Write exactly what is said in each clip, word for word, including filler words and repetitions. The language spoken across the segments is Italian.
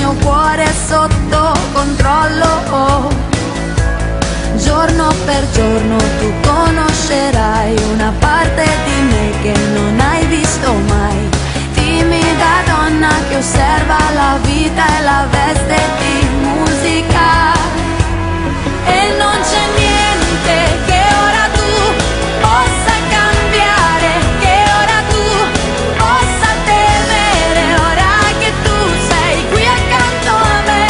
mio cuore sotto controllo. Giorno per giorno tu conoscerai una parte di me che non hai visto mai. Timida donna che osserva la vita e la veste di musica. E non c'è niente che ora tu possa cambiare, che ora tu possa temere, ora che tu sei qui accanto a me.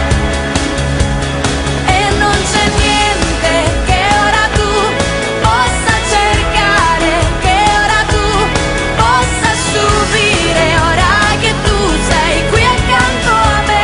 E non c'è niente che ora tu possa cercare, che ora tu possa subire, ora che tu sei qui accanto a me.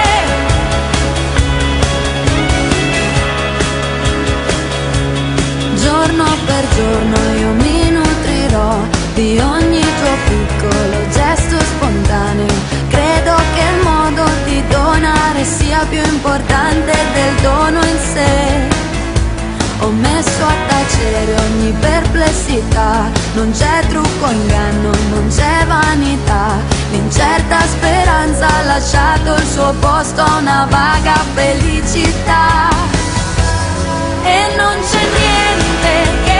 Giorno per giorno io mi nutrirò di ogni tuo piccolo gesto spontaneo. Credo che il modo di donare sia più importante del dono in sé. Ho messo a tacere ogni perplessità, non c'è trucco, inganno, non c'è vanità. L'incerta speranza ha lasciato il suo posto a una vaga felicità. E non c'è niente che